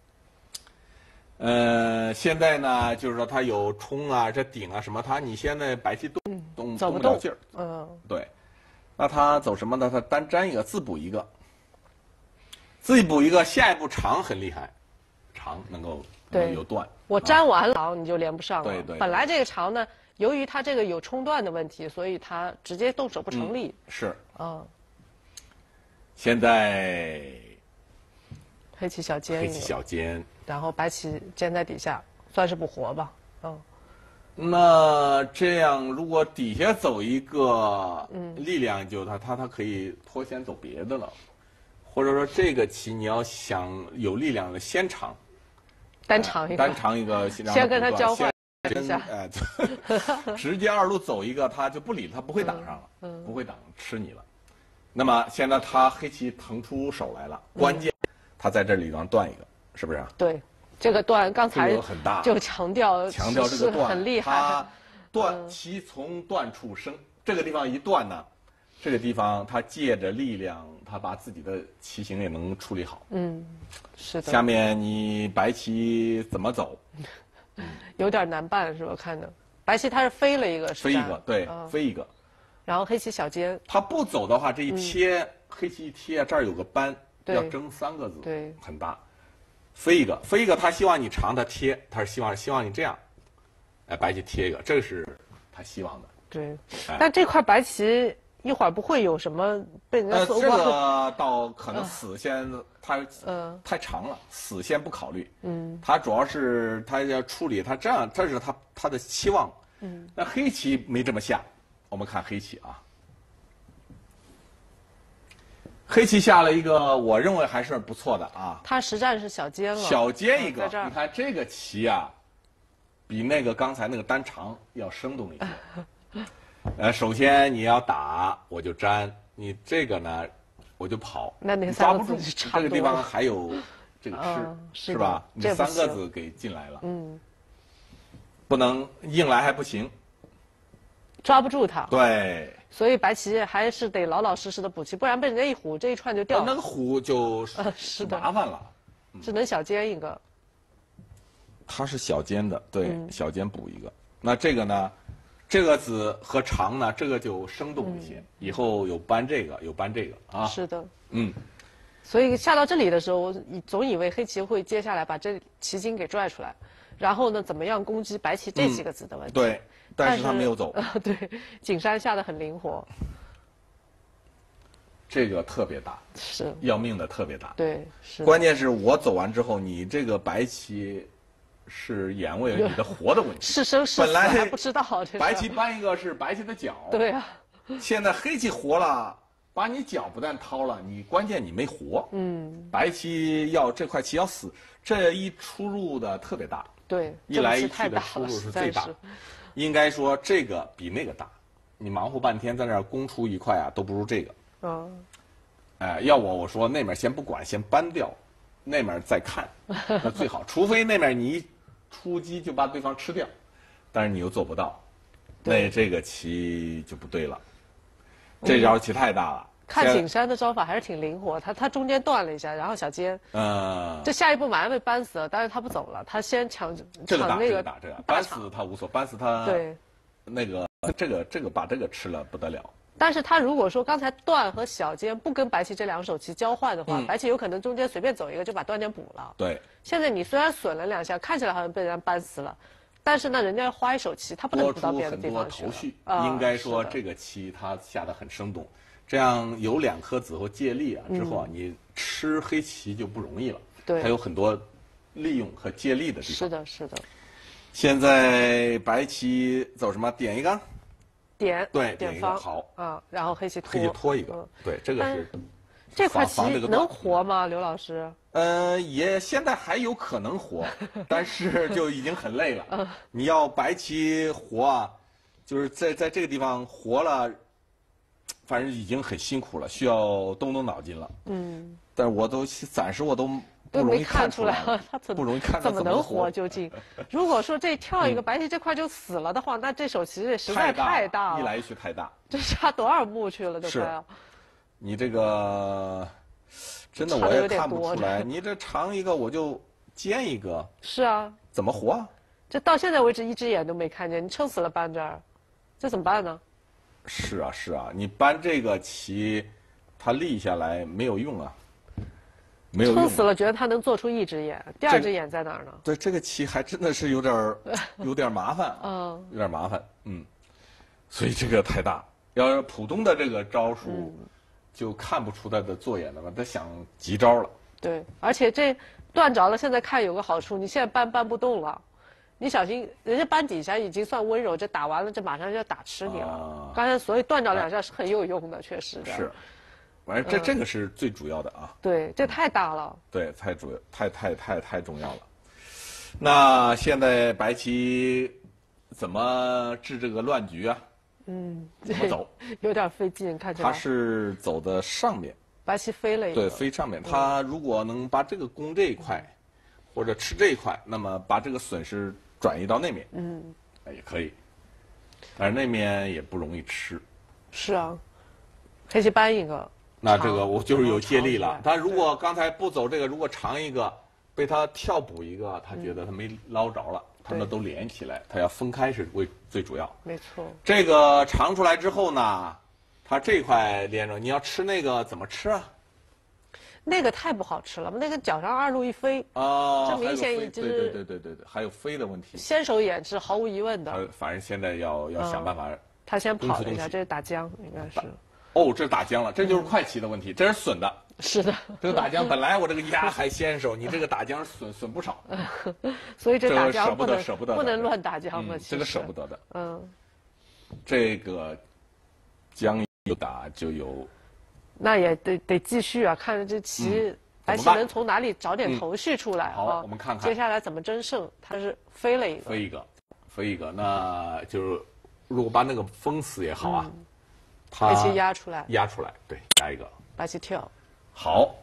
呃，现在呢，就是说它有冲啊，这顶啊什么，它你现在白棋动动动不了劲儿，嗯，对，那它走什么呢？它单粘一个，自补一个，自己补一个，下一步长很厉害，长能够有断。 我粘完了，你就连不上了。 对对。 本来这个长呢，由于它这个有冲断的问题，所以它直接动手不成立。 是。 嗯。 现在。 黑棋小尖。 黑棋小尖。 然后白棋尖在底下，算是不活吧。嗯。 那这样，如果底下走一个，嗯，力量就它它它可以脱先走别的了，或者说这个棋你要想有力量的先长。 单长一个， 单长一个， 先跟他交换一下， 哎，直接二路走一个，他就不理，他不会挡上了，嗯、不会挡吃你了。那么现在他黑棋腾出手来了，关键他在这里方断一个，是不是？ 对，这个断刚才很大， 就强调强调这个断很厉害。 他断棋从断处生，这个地方一断呢，这个地方他借着力量，他把自己的棋形也能处理好。 嗯，是的。 下面你白棋怎么走？ 有点难办是吧？看着白棋它是飞了一个， 飞一个，对，嗯、飞一个。 然后黑棋小尖， 他不走的话，这一贴，嗯、黑棋一贴，这儿有个斑，要争三个子， 对， 很大。飞一个，飞一个，他希望你长，他贴，他是希望希望你这样，哎，白棋贴一个，这是他希望的。 对，哎、但这块白棋。一会儿不会有什么被人家搜过？呃，这个倒可能死先它嗯太长了，死先不考虑。嗯，它主要是它要处理它这样，这是它它的期望。嗯，那黑棋没这么下，我们看黑棋啊，黑棋下了一个，我认为还是不错的啊。 它实战是小尖了， 小尖一个，你看这个棋啊，比那个刚才那个单长要生动一些。呃，首先你要打，我就粘；你这个呢，我就跑。 那那抓不住，这个地方还有这个吃， 嗯、 是吧？你三个子给进来了，嗯，不能硬来还不行， 抓不住它。 对， 所以白棋还是得老老实实的补棋，不然被人家一虎，这一串就掉了。 那个虎就呃是的麻烦了， 只能小尖一个。 它是小尖的，对，嗯、小尖补一个。那这个呢？这个子和长呢，这个就生动一些。嗯、以后有搬这个，有搬这个啊。 是的。 嗯。 所以下到这里的时候，我总以为黑棋会接下来把这棋筋给拽出来，然后呢，怎么样攻击白棋这几个子的问题。 嗯、对，但是他没有走。 呃，对，景山下得很灵活。 这个特别大。 是。 要命的特别大。 对，是。 关键是我走完之后，你这个白棋。是眼位你的活的问题， 是生是死还不知道。 白棋搬一个是白棋的角， 对啊。 现在黑棋活了，把你角不但掏了，你关键你没活。嗯。白棋要这块棋要死，这一出入的特别大。 对。 一来一去的出入是最大。应该说这个比那个大，你忙活半天在那儿攻出一块啊，都不如这个。嗯。哎，要我我说那面先不管，先搬掉，那面再看，那最好。除非那面你一出击就把对方吃掉，但是你又做不到，那这个棋就不对了。这招棋太大了。 看景山的招法还是挺灵活，他他中间断了一下，然后小尖，嗯，这下一步马上被扳死了，但是他不走了，他先抢这个打那个打这个扳死他无所，扳死他对， 那个这个这个把这个吃了不得了。 但是他如果说刚才断和小尖不跟白棋这两手棋交换的话，嗯、白棋有可能中间随便走一个就把断点补了。 对。 现在你虽然损了两下，看起来好像被人家扳死了，但是呢，人家花一手棋，他不能补到别的地方去了。 多出很多头绪，呃、应该说这个棋他下得很生动，这样有两颗子或借力啊之后啊，嗯、你吃黑棋就不容易了。 对。 还有很多利用和借力的地方。 是的，是的。 现在白棋走什么？点一个。 点对点方好啊，然后黑棋拖黑棋拖一个，对这个是这块棋能活吗？刘老师， 呃，也现在还有可能活，但是就已经很累了。你要白棋活啊，就是在在这个地方活了，反正已经很辛苦了，需要动动脑筋了。嗯。但是我都暂时我都不容易看出来， 他怎么不容易看怎么能活究竟？如果说这跳一个白棋这块就死了的话，那这手棋实在太大了， 一来一去太大， 这差多少目去了都快要。 你这个。真的我也看不出来，你这长一个我就尖一个。 是啊。 怎么活啊？ 这到现在为止一只眼都没看见，你撑死了搬这儿，这怎么办呢？ 是啊是啊，你搬这个棋，它立下来没有用啊，没有用。 撑死了，觉得它能做出一只眼，第二只眼在哪儿呢？ 对，这个棋还真的是有点有点麻烦。嗯。有点麻烦，嗯。所以这个太大，要是普通的这个招数。嗯，就看不出他的做眼了嘛，他想急招了。 对，而且这断着了，现在看有个好处，你现在搬搬不动了，你小心，人家搬底下已经算温柔，这打完了，这马上就要打吃你了。啊、刚才所以断着两下是很有用的，确实的。 是，反正这、嗯、这个是最主要的啊。 对，这太大了。 对，太主要，太太太太重要了。那现在白棋怎么治这个乱局啊？ 嗯， 怎么走？ 有点费劲，看起来。 他是走的上面， 白棋飞了一个。 对，飞上面。他如果能把这个攻这一块，嗯、或者吃这一块，那么把这个损失转移到那面，嗯，也可以。但是那面也不容易吃。 是啊，黑棋搬一个。 那这个我就是有借力了。他如果刚才不走这个，如果长一个，被他跳补一个，他觉得他没捞着了。嗯，他们都连起来，它要分开是为最主要。 没错。这个长出来之后呢，它这块连着，你要吃那个怎么吃啊？ 那个太不好吃了，那个脚上二路一飞啊，这明显就是对对对对对对，还有飞的问题。 先手眼是毫无疑问的。 他反正现在要要想办法。 他先跑了一下，这是打将，应该是。 哦，这是打将了，这就是快棋的问题，这是损的。 是的， 这个打将本来我这个压还先手，你这个打将损损不少， 所以这打将不能舍不得， 不能乱打将嘛， 这个舍不得的。 嗯， 这个将有打就有， 那也得得继续啊，看这棋白棋能从哪里找点头绪出来啊？ 好，我们看看接下来怎么争胜。他是飞了一个， 飞一个，飞一个，那就是如果把那个封死也好啊。 白棋压出来， 压出来，对，压一个。 白棋跳， 好。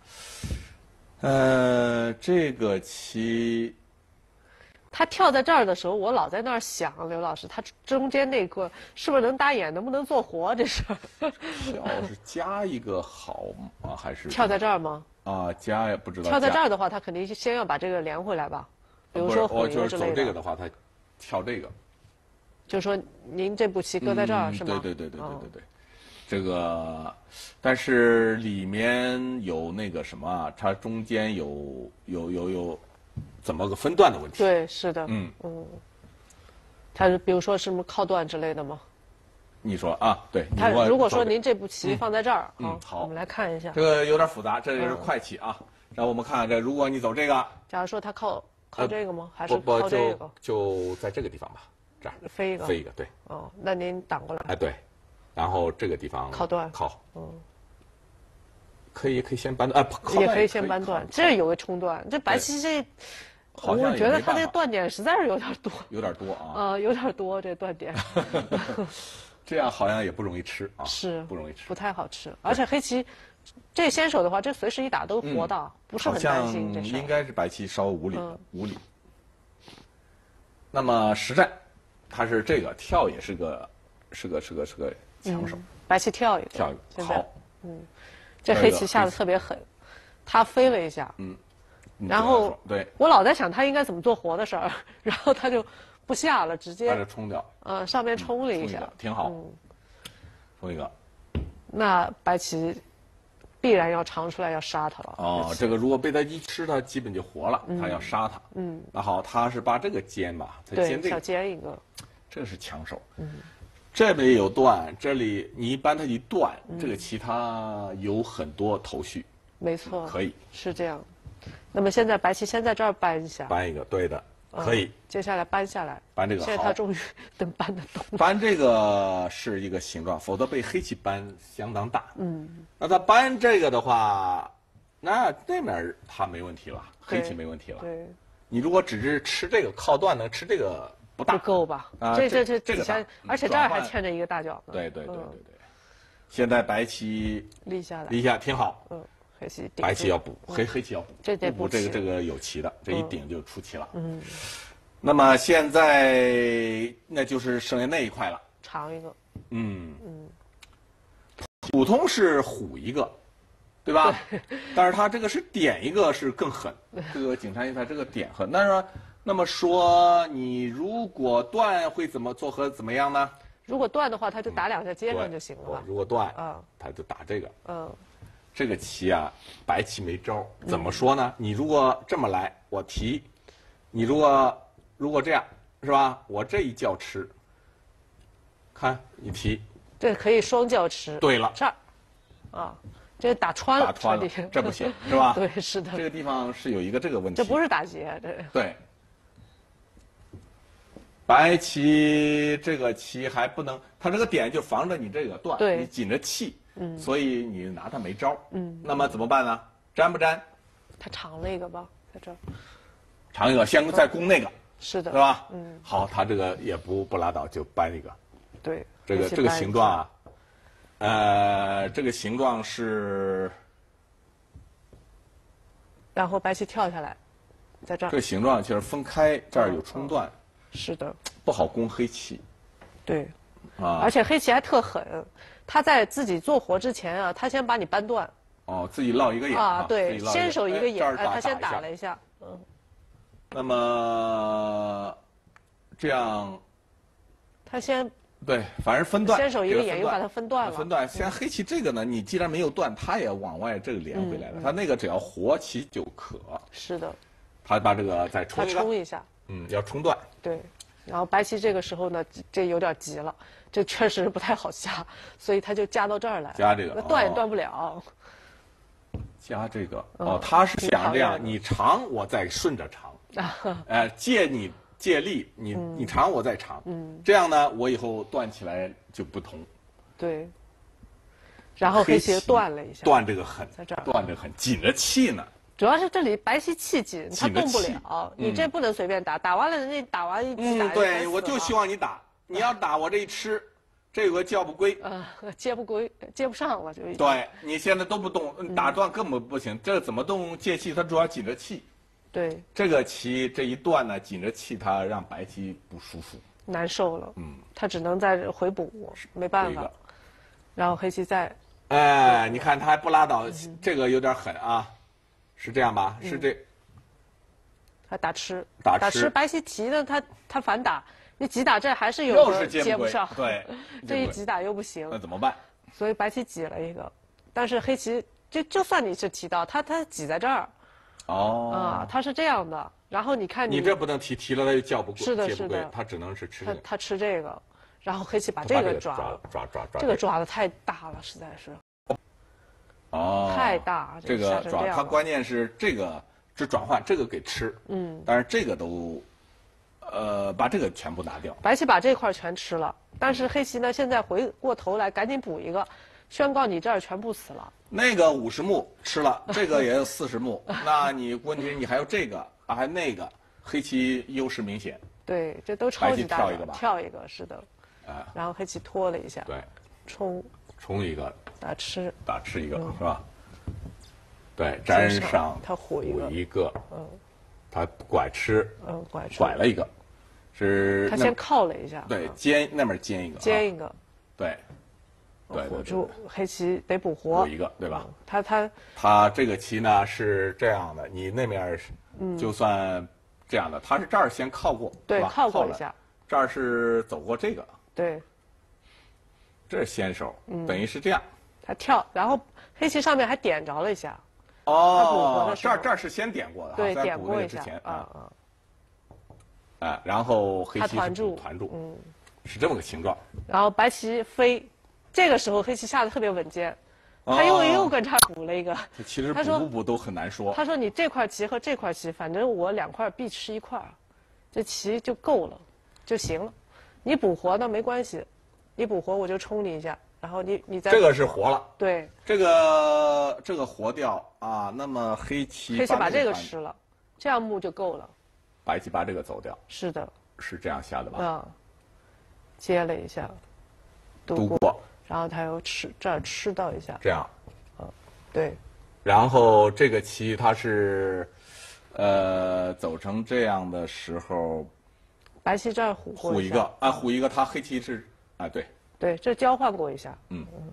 呃，这个棋， 他跳在这儿的时候，我老在那儿想，刘老师，他中间那个是不是能打眼，能不能做活？这是。 跳是加一个好吗？还是跳在这儿吗？ 啊，加也不知道。 跳在这儿的话，他肯定先要把这个连回来吧？比如说我就是走这个的话，他跳这个。 就是说，您这步棋搁在这儿、 嗯、 是吗？ 对对对对对对对，哦、这个，但是里面有那个什么，它中间有有有有怎么个分段的问题？ 对，是的，嗯嗯，它是比如说什么靠段之类的吗？ 你说啊，对。 他如果说您这步棋放在这儿， 嗯，好， 我们来看一下。 这个有点复杂，这就是快棋啊。然后我们看看这，如果你走这个， 假如说它靠靠这个吗？还是靠这个？ 就在这个地方吧。这儿飞一个， 飞一个，对。 哦，那您挡过来。 哎，对，然后这个地方靠断， 靠，嗯，可以可以先扳断，哎， 也可以先扳断，这有个冲断，这白棋这，我觉得它这个断点实在是有点多， 有点多啊， 呃，有点多这断点， 这样好像也不容易吃啊， 是不容易吃， 不太好吃，而且黑棋这先手的话，这随时一打都活的，不是很担心这事。 应该是白棋稍微无理，无理。那么实战。他是这个跳也是个，是个是个是个强手。 嗯、白棋跳一个， 跳一个好。 嗯，这黑棋下的特别狠，他飞了一下。嗯。然后对， 我老在想他应该怎么做活的事儿，然后他就不下了，直接把这冲掉。 呃，上面冲了一下， 嗯、挺好。嗯。冲一个。 那白棋必然要长出来要杀他了。 哦，这个如果被他一吃，他基本就活了。嗯、他要杀他。嗯。那好，他是把这个尖吧，他尖这个。 小尖一个。 这是强手，嗯，这里有断，这里你一般它一断，嗯、这个棋它有很多头绪， 没错， 可以是这样。那么现在白棋先在这儿搬一下， 搬一个，对的，可以。 嗯、接下来搬下来， 搬这个， 现在他终于能搬得动。 搬这个是一个形状，否则被黑棋搬相当大。嗯，那他搬这个的话， 那那面他没问题了，黑棋没问题了。 对， 你如果只是吃这个靠断，能吃这个不大不够吧？ 啊， 这这这这底下，而且这儿还嵌着一个大角呢。 对对对对对。现在白棋立下来， 立下挺好。 嗯，黑棋顶。 白棋要补，黑黑棋要补。 这得补这个这个有棋的，这一顶就出棋了。 嗯。 那么现在那就是剩下那一块了。 长一个。 嗯嗯。普通是虎一个，对吧？但是他这个是点一个是更狠。这个景山一派这个点狠，那说那么说你如果断会怎么做和怎么样呢？ 如果断的话，他就打两下接上就行了。 如果断， 嗯， 他就打这个。 嗯， 这个棋啊，白棋没招。怎么说呢？你如果这么来，我提；你如果如果这样，是吧？我这一叫吃，看你提。 对，可以双叫吃。 对了， 这儿，啊，这打穿了， 打穿了，这不行，是吧？ 对，是的。 这个地方是有一个这个问题。 这不是打劫，这。 对。白棋这个棋还不能，它这个点就防着你这个断，你紧着气，嗯，所以你拿它没招，嗯，那么怎么办呢？粘不粘？ 它长了一个吧，在这儿。 长一个，先再攻那个， 是的， 是吧？ 嗯， 好，它这个也不不拉倒，就搬一个。 对， 这个这个形状啊，呃，这个形状是， 然后白棋跳下来，在这儿。 这个形状就是分开，这儿有冲断。 是的， 不好攻黑棋。 对， 啊， 而且黑棋还特狠，他在自己做活之前啊，他先把你扳断。 哦，自己落一个眼啊，对，先手一个眼， 哎， 他先打了一下，嗯。 那么这样， 他先对，反正分段， 先手一个眼又把它分断了。 分段，现在黑棋这个呢，你既然没有断，他也往外这个连回来了，他那个只要活棋就可。 是的。 他把这个再冲一个。 他冲一下。 嗯，要冲断。 对，然后白棋这个时候呢，这有点急了，这确实不太好下，所以他就加到这儿来。 加这个， 那断也断不了。 加这个哦，他是想这样，你长我再顺着长，哎，借你借力，你你长我再长，嗯，这样呢，我以后断起来就不同。 对。然后黑棋断了一下。 断这个狠， 在这儿断这个狠，紧着气呢。 主要是这里白棋气紧，他动不了，你这不能随便打，打完了人家打完一击打。 嗯，对，我就希望你打，你要打我这一吃，这有个叫不归。 呃，接不归，接不上了就。 对，你现在都不动，打断根本不行，这怎么动借气？它主要紧着气。 对。 这个棋这一断呢，紧着气，它让白棋不舒服， 难受了。嗯。他只能再回补，没办法。然后黑棋再。 哎，你看他还不拉倒，这个有点狠啊。是这样吧？是这。 他打吃， 打吃， 打吃白棋提的，他他反打，你挤打这还是有个接不上， 对， 这一挤打又不行， 那怎么办？ 所以白棋挤了一个，但是黑棋就就算你是提到，他他挤在这儿， 哦， 啊，他是这样的，然后你看你这不能提，提了他又叫不过， 是的，是的， 他只能是吃他他吃这个，然后黑棋把这个抓了， 抓抓抓， 这个抓的太大了，实在是。 哦， 太大， 这个转它关键是这个只转换这个给吃，嗯，但是这个都，呃，把这个全部拿掉。 白棋把这块全吃了，但是黑棋呢，现在回过头来赶紧补一个，宣告你这儿全部死了。 那个五十目吃了，这个也有四十目，那你问题你还有这个啊，还那个，黑棋优势明显。 对，这都超级大。 跳一个吧。 跳一个是的，啊，然后黑棋拖了一下， 对， 冲。 冲一个， 打吃， 打吃一个、嗯、是吧？对，粘上， 他虎一个， 一个，嗯，他拐吃， 嗯，拐吃， 拐了一个，是他先靠了一下， 对，尖那边尖一个， 尖一个， 对，对， 火住黑棋得补活， 补一个，对吧？ 他他他这个棋呢是这样的，你那面就算这样的，他是这儿先靠过， 对，靠过一下， 这儿是走过这个， 对。 这是先手，嗯、等于是这样。 他跳，然后黑棋上面还点着了一下。 哦，这儿这儿是先点过的， 对，点过一下啊啊。 啊，然后黑棋团住， 团住，嗯，是这么个形状。 然后白棋飞，这个时候黑棋下的特别稳健，他又又跟这儿补了一个。 其实补不补都很难说。 他说：“你这块棋和这块棋，反正我两块必吃一块，这棋就够了，就行了。你补活呢没关系。”你补活我就冲你一下， 然后你你再这个是活了， 对， 这个这个活掉啊，那么黑棋黑棋把这个吃了，这样目就够了。 白棋把这个走掉， 是的， 是这样下的吧？ 嗯，接了一下， 渡过， 然后他又吃这儿吃到一下， 这样， 嗯，对。 然后这个棋它是，呃，走成这样的时候， 白棋这儿虎虎一个啊，虎一个，他黑棋是啊，对。 对，这交换过一下， 嗯嗯，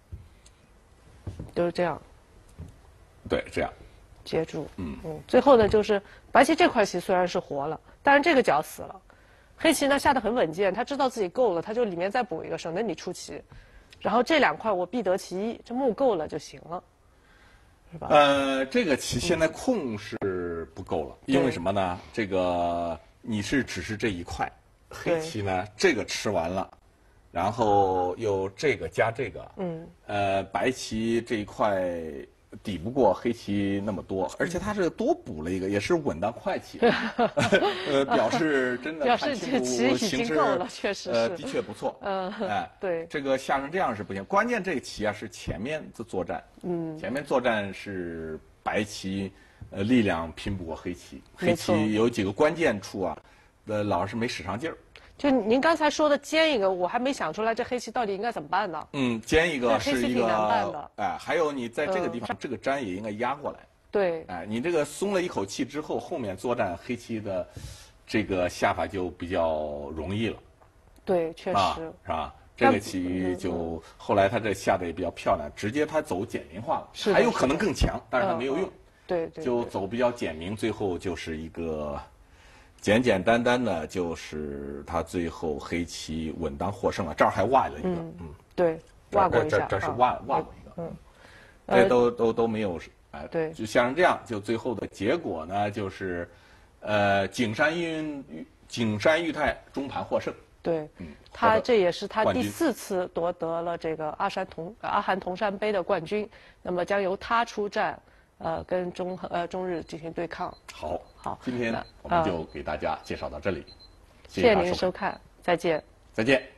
就是这样， 对，这样接住， 嗯嗯，最后呢，就是白棋这块棋虽然是活了，但是这个角死了，黑棋呢下得很稳健，他知道自己够了，他就里面再补一个，省得你出棋，然后这两块我必得其一，这目够了就行了，是吧？ 呃，这个棋现在空是不够了，因为什么呢？这个你是只是这一块，黑棋呢这个吃完了。然后又这个加这个，嗯，呃，白棋这一块抵不过黑棋那么多，而且它是多补了一个，也是稳当快棋，呃，表示真的表示这棋已经够了，确实是， 呃，的确不错， 嗯，哎，对， 这个下成这样是不行，关键这个棋啊是前面的作战，嗯，前面作战是白棋，呃，力量拼不过黑棋，黑棋有几个关键处啊，呃，老是没使上劲儿。 就您刚才说的尖一个，我还没想出来这黑棋到底应该怎么办呢？ 嗯，尖一个是一个， 黑棋挺难办的。 哎，还有你在这个地方，嗯、这个粘也应该压过来。 对。 哎，你这个松了一口气之后，后面作战黑棋的这个下法就比较容易了。 对，确实。 啊、是吧？这个棋就、嗯、后来他这下的也比较漂亮，直接他走简明化了，还有可能更强，但是他没有用。 嗯、对, 对, 对。 就走比较简明，最后就是一个。简简单单的，就是他最后黑棋稳当获胜了。这儿还挖了一个， 嗯，嗯对，挖过一下， 这这是挖挖过一个， 嗯， 这都都都没有，哎， 对， 就像这样，就最后的结果呢，就是，呃，景山裕景山裕太中盘获胜。 对，嗯，他这也是他第四次夺得了这个阿山同阿寒同山杯的冠军，那么将由他出战。呃，跟中呃中日进行对抗。 好， 好， 今天我们就给大家介绍到这里， 谢谢您收看，再见， 再见。